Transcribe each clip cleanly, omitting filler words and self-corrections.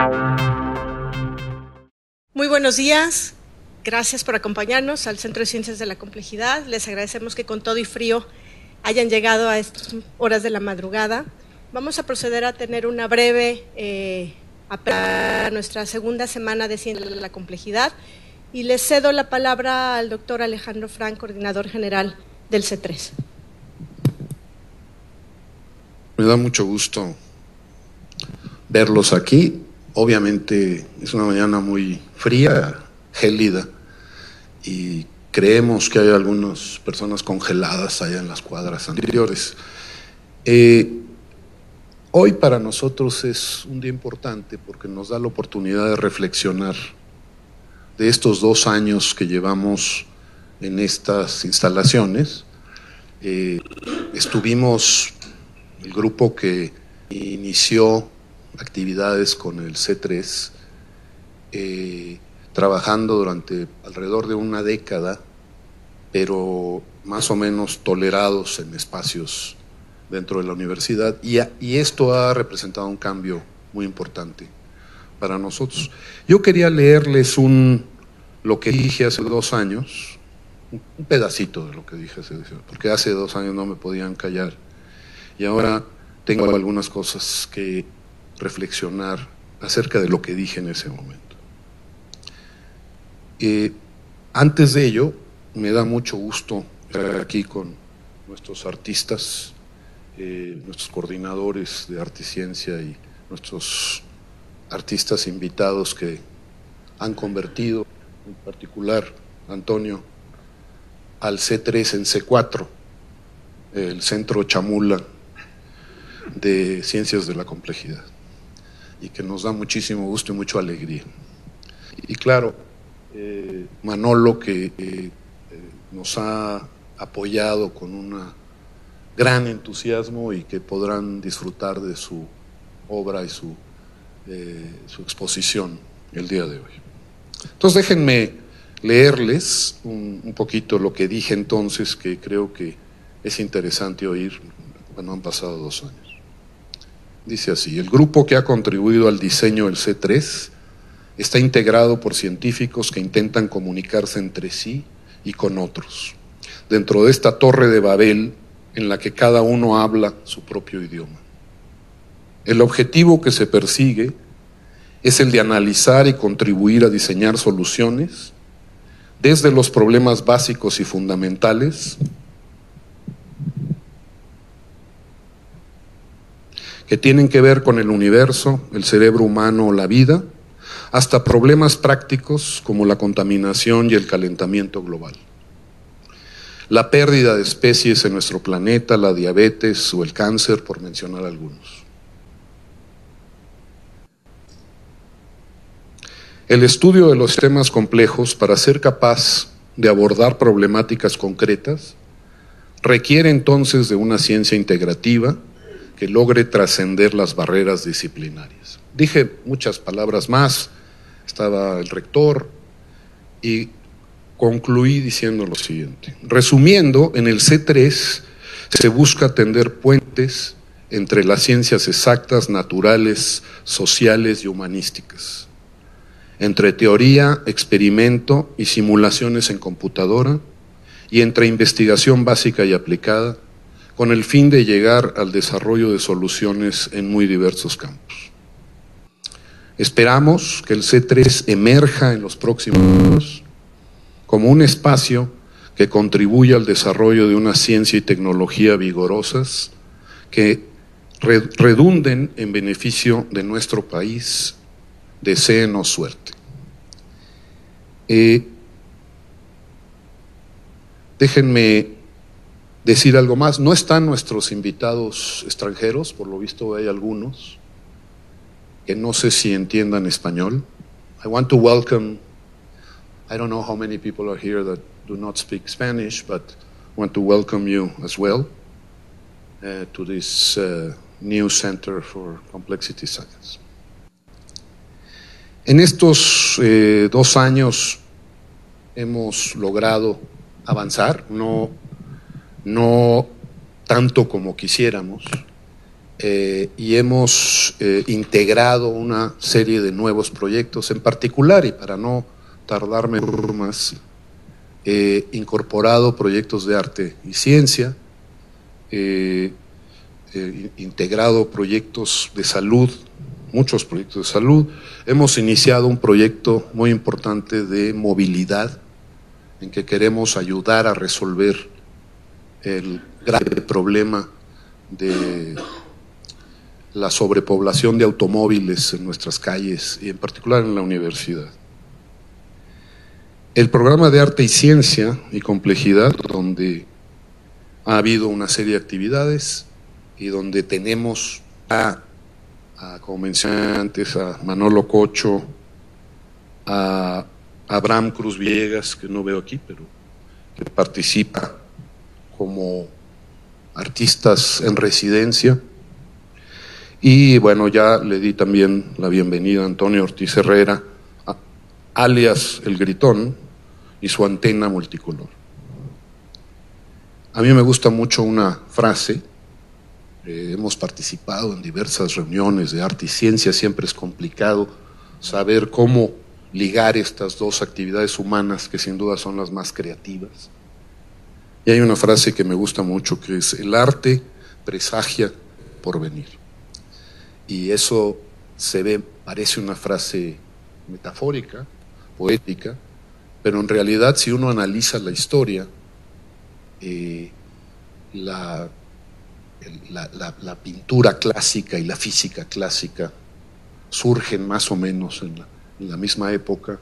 Muy buenos días, gracias por acompañarnos al Centro de Ciencias de la Complejidad. Les agradecemos que con todo y frío hayan llegado a estas horas de la madrugada. Vamos a proceder a tener una breve a nuestra segunda semana de Ciencias de la Complejidad y les cedo la palabra al doctor Alejandro Frank, coordinador general del C3. Me da mucho gusto verlos aquí. Obviamente es una mañana muy fría, gélida, y creemos que hay algunas personas congeladas allá en las cuadras anteriores. Hoy para nosotros es un día importante porque nos da la oportunidad de reflexionar de estos 2 años que llevamos en estas instalaciones. Estuvimos, el grupo que inició actividades con el C3, trabajando durante alrededor de una década, pero más o menos tolerados en espacios dentro de la universidad, y esto ha representado un cambio muy importante para nosotros. Yo quería leerles lo que dije hace 2 años, un pedacito de lo que dije hace 2 años, porque hace 2 años no me podían callar, y ahora tengo algunas cosas que reflexionar acerca de lo que dije en ese momento. Antes de ello, me da mucho gusto estar aquí con nuestros artistas, nuestros coordinadores de arte y ciencia y nuestros artistas invitados que han convertido, en particular Antonio, al C3 en C4, el Centro Chamula de Ciencias de la Complejidad, y que nos da muchísimo gusto y mucha alegría. Y claro, Manolo, que nos ha apoyado con un gran entusiasmo y que podrán disfrutar de su obra y su exposición el día de hoy. Entonces déjenme leerles un poquito lo que dije entonces, que creo que es interesante oír cuando han pasado 2 años. Dice así: el grupo que ha contribuido al diseño del C3 está integrado por científicos que intentan comunicarse entre sí y con otros, dentro de esta torre de Babel en la que cada uno habla su propio idioma. El objetivo que se persigue es el de analizar y contribuir a diseñar soluciones desde los problemas básicos y fundamentales que tienen que ver con el universo, el cerebro humano o la vida, hasta problemas prácticos como la contaminación y el calentamiento global, la pérdida de especies en nuestro planeta, la diabetes o el cáncer, por mencionar algunos. El estudio de los sistemas complejos, para ser capaz de abordar problemáticas concretas, requiere entonces de una ciencia integrativa que logre trascender las barreras disciplinarias. Dije muchas palabras más, estaba el rector, y concluí diciendo lo siguiente. Resumiendo, en el C3 se busca tender puentes entre las ciencias exactas, naturales, sociales y humanísticas, entre teoría, experimento y simulaciones en computadora, y entre investigación básica y aplicada, con el fin de llegar al desarrollo de soluciones en muy diversos campos. Esperamos que el C3 emerja en los próximos años como un espacio que contribuya al desarrollo de una ciencia y tecnología vigorosas que redunden en beneficio de nuestro país. Deséenos suerte. Déjenme decir algo más. No están nuestros invitados extranjeros, por lo visto hay algunos que no sé si entiendan español. I want to welcome, I don't know how many people are here that do not speak Spanish, but I want to welcome you as well to this new Center for Complexity Science. En estos 2 años hemos logrado avanzar, no tanto como quisiéramos, y hemos integrado una serie de nuevos proyectos en particular, y para no tardarme más, incorporado proyectos de arte y ciencia, integrado proyectos de salud, muchos proyectos de salud. Hemos iniciado un proyecto muy importante de movilidad en que queremos ayudar a resolver el grave problema de la sobrepoblación de automóviles en nuestras calles y en particular en la universidad. El programa de arte y ciencia y complejidad, donde ha habido una serie de actividades y donde tenemos como mencioné antes, a Manolo Cocho, a Abraham Cruz Villegas, que no veo aquí, pero que participa como artistas en residencia. Y bueno, ya le di también la bienvenida a Antonio Ortiz Herrera, alias El Gritón, y su antena multicolor. A mí me gusta mucho una frase. Hemos participado en diversas reuniones de arte y ciencia, siempre es complicado saber cómo ligar estas dos actividades humanas que sin duda son las más creativas. Y hay una frase que me gusta mucho que es: el arte presagia porvenir. Y eso parece una frase metafórica, poética, pero en realidad si uno analiza la historia, la pintura clásica y la física clásica surgen más o menos en la misma época,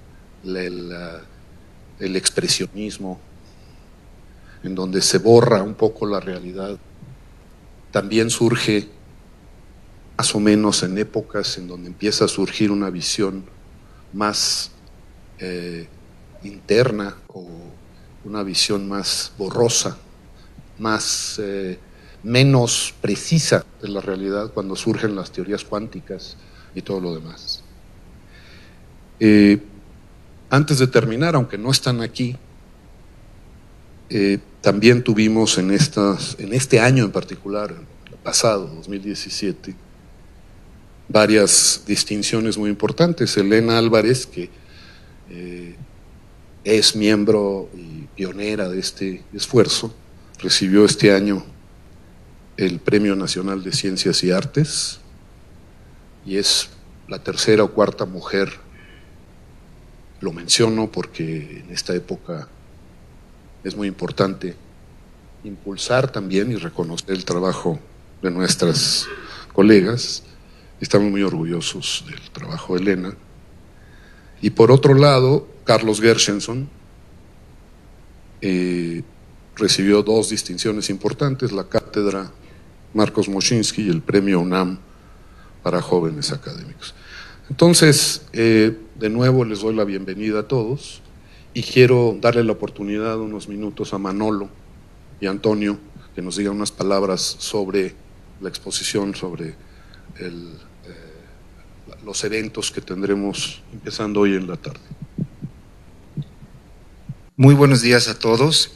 el expresionismo, en donde se borra un poco la realidad, también surge más o menos en épocas en donde empieza a surgir una visión más interna, o una visión más borrosa, menos precisa de la realidad, cuando surgen las teorías cuánticas y todo lo demás. Antes de terminar, aunque no están aquí, también tuvimos en este año en particular, el pasado, 2017, varias distinciones muy importantes. Elena Álvarez, que es miembro y pionera de este esfuerzo, recibió este año el Premio Nacional de Ciencias y Artes, y es la tercera o cuarta mujer. Lo menciono porque en esta época es muy importante impulsar también y reconocer el trabajo de nuestras colegas. Estamos muy orgullosos del trabajo de Elena. Y por otro lado, Carlos Gershenson recibió dos distinciones importantes: la cátedra Marcos Moschinsky y el premio UNAM para jóvenes académicos. Entonces, de nuevo les doy la bienvenida a todos y quiero darle la oportunidad unos minutos a Manolo y a Antonio que nos digan unas palabras sobre la exposición, sobre los eventos que tendremos empezando hoy en la tarde. Muy buenos días a todos.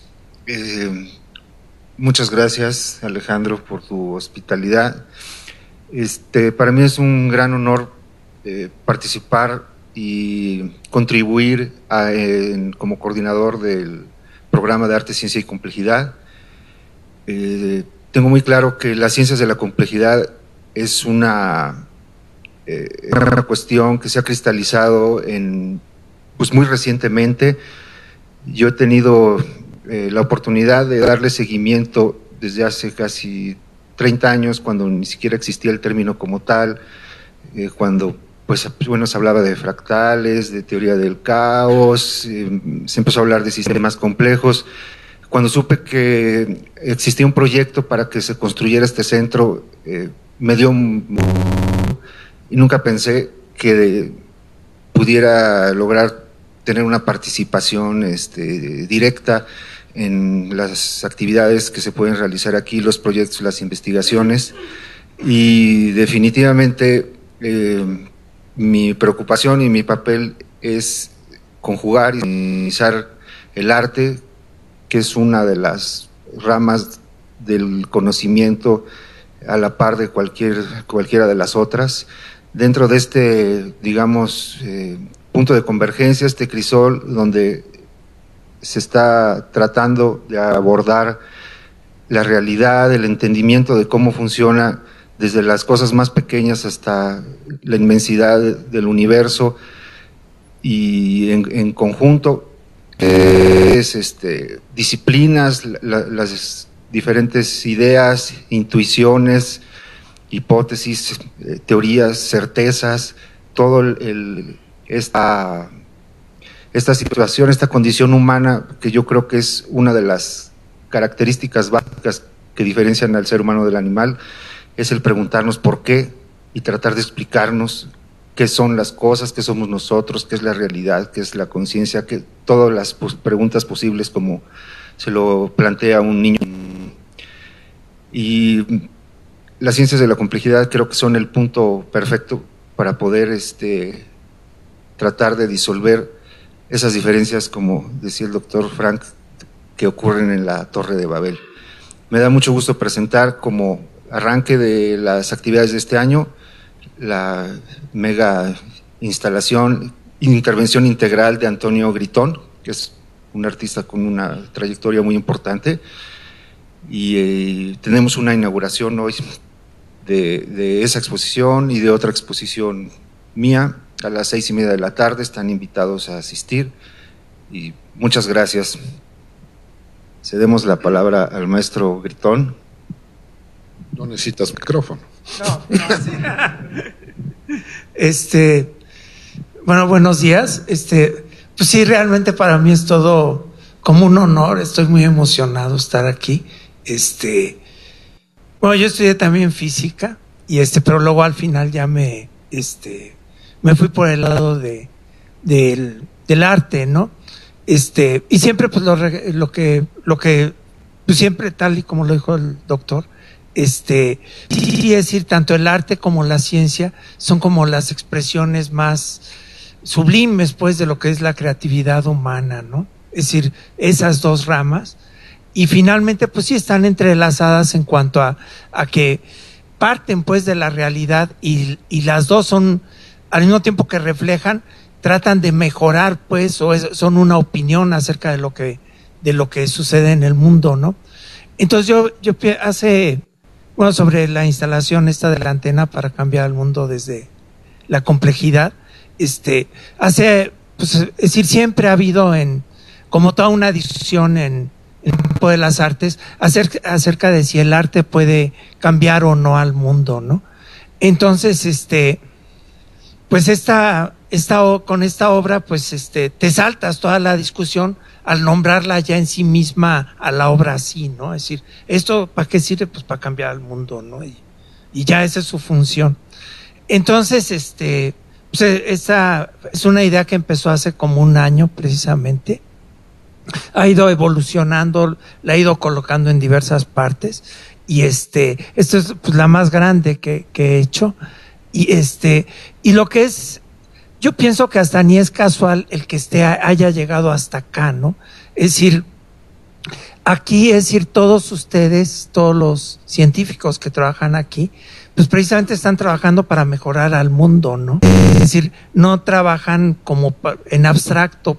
Muchas gracias, Alejandro, por tu hospitalidad. Para mí es un gran honor participar y contribuir como coordinador del programa de Arte, Ciencia y Complejidad. Tengo muy claro que las ciencias de la complejidad es una cuestión que se ha cristalizado pues muy recientemente. Yo he tenido la oportunidad de darle seguimiento desde hace casi 30 años, cuando ni siquiera existía el término como tal, cuando pues bueno, se hablaba de fractales, de teoría del caos, se empezó a hablar de sistemas complejos. Cuando supe que existía un proyecto para que se construyera este centro, me dio y nunca pensé que pudiera lograr tener una participación directa en las actividades que se pueden realizar aquí, los proyectos, las investigaciones. Y definitivamente mi preocupación y mi papel es conjugar y utilizar el arte, que es una de las ramas del conocimiento a la par de cualquiera de las otras. Dentro de este, digamos, punto de convergencia, este crisol donde se está tratando de abordar la realidad, el entendimiento de cómo funciona desde las cosas más pequeñas hasta la inmensidad del universo, y en conjunto disciplinas, las diferentes ideas, intuiciones, hipótesis, teorías, certezas, todo esta situación, esta condición humana, que yo creo que es una de las características básicas que diferencian al ser humano del animal, es el preguntarnos por qué y tratar de explicarnos qué son las cosas, qué somos nosotros, qué es la realidad, qué es la conciencia, que todas las preguntas posibles como se lo plantea un niño. Y las ciencias de la complejidad creo que son el punto perfecto para poder tratar de disolver esas diferencias, como decía el doctor Frank, que ocurren en la Torre de Babel. Me da mucho gusto presentar como arranque de las actividades de este año la mega intervención integral de Antonio Gritón, que es un artista con una trayectoria muy importante, y tenemos una inauguración hoy de esa exposición y de otra exposición mía a las 6:30 de la tarde. Están invitados a asistir y muchas gracias. Cedemos la palabra al maestro Gritón. No necesitas micrófono. No, sí. Bueno, buenos días. Pues sí, realmente para mí es todo como un honor. Estoy muy emocionado de estar aquí. Bueno, yo estudié también física y pero luego al final ya me fui por el lado del arte, ¿no? Y siempre pues lo que pues siempre, tal y como lo dijo el doctor, y es decir, tanto el arte como la ciencia son como las expresiones más sublimes, pues, de lo que es la creatividad humana, ¿no? Es decir, esas dos ramas, y finalmente, pues sí están entrelazadas en cuanto a que parten, pues, de la realidad, y las dos son, al mismo tiempo que reflejan, tratan de mejorar, pues, son una opinión acerca de lo que sucede en el mundo, ¿no? Entonces yo sobre la instalación esta de la antena para cambiar el mundo desde la complejidad, pues, es decir, siempre ha habido como toda una discusión en el campo de las artes acerca de si el arte puede cambiar o no al mundo, ¿no? Entonces, pues con esta obra, pues, te saltas toda la discusión al nombrarla ya en sí misma a la obra así, ¿no? Es decir, ¿esto para qué sirve? Pues para cambiar al mundo, ¿no? Y ya esa es su función. Entonces, pues esta es una idea que empezó hace como un año precisamente. Ha ido evolucionando, la ha ido colocando en diversas partes, y esto es pues la más grande que he hecho. Y lo que es, yo pienso que hasta ni es casual el que haya llegado hasta acá, ¿no? Es decir, aquí, es decir, todos ustedes, todos los científicos que trabajan aquí, pues precisamente están trabajando para mejorar al mundo, ¿no? Es decir, no trabajan como en abstracto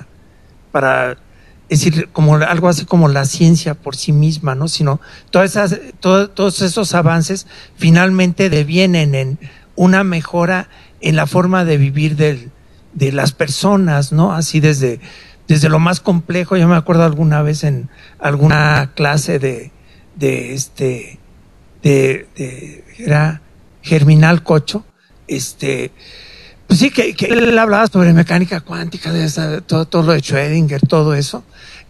es decir, como algo así como la ciencia por sí misma, ¿no? Sino todos esos avances finalmente devienen en una mejora en la forma de vivir de las personas, ¿no? Así desde lo más complejo. Yo me acuerdo alguna vez en alguna clase era Germinal Cocho, pues sí, que él hablaba sobre mecánica cuántica, todo lo de Schrödinger, todo eso,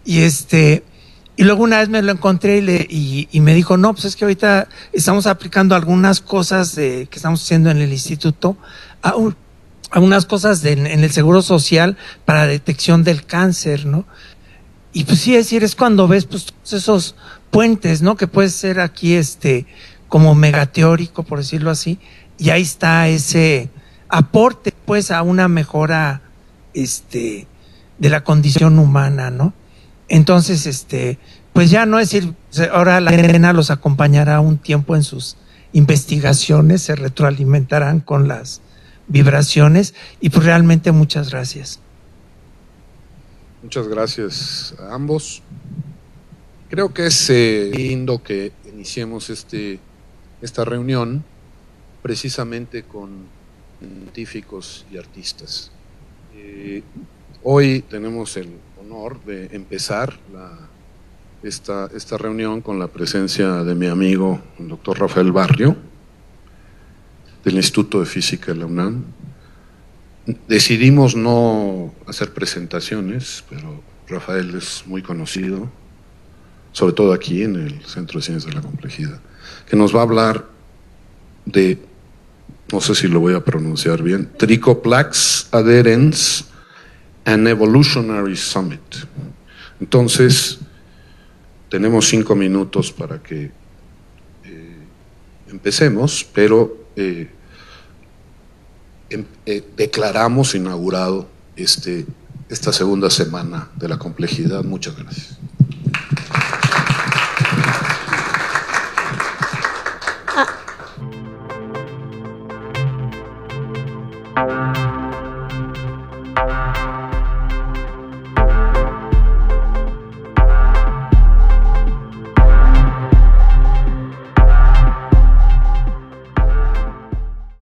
y luego una vez me lo encontré y me dijo, no, pues es que ahorita estamos aplicando algunas cosas que estamos haciendo en el instituto, algunas cosas en el Seguro Social para detección del cáncer, ¿no? Y pues sí, es decir, es cuando ves pues todos esos puentes, ¿no? Que puede ser aquí como megateórico, por decirlo así, y ahí está ese aporte pues a una mejora de la condición humana, ¿no? Entonces, pues ya no es decir, ahora la arena los acompañará un tiempo en sus investigaciones se retroalimentarán con las vibraciones y pues realmente muchas gracias. Muchas gracias a ambos. Creo que es lindo que iniciemos esta reunión precisamente con científicos y artistas. Hoy tenemos el honor de empezar esta reunión con la presencia de mi amigo, el doctor Rafael Barrio, del Instituto de Física de la UNAM. Decidimos no hacer presentaciones, pero Rafael es muy conocido, sobre todo aquí en el Centro de Ciencias de la Complejidad, que nos va a hablar de, no sé si lo voy a pronunciar bien, Trichoplax Adherens and Evolutionary Summit. Entonces, tenemos 5 minutos para que empecemos, pero declaramos inaugurado esta segunda semana de la complejidad. Muchas gracias.